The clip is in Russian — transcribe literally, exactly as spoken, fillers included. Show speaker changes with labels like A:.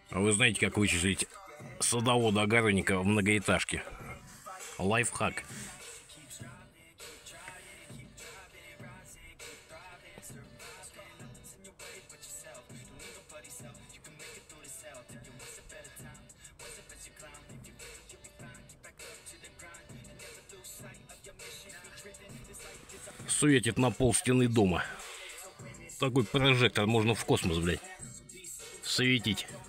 A: А вы знаете, как вычислить садовода-огородника в многоэтажке? Лайфхак. Светит на пол стены дома. Такой прожектор можно в космос, блядь, светить.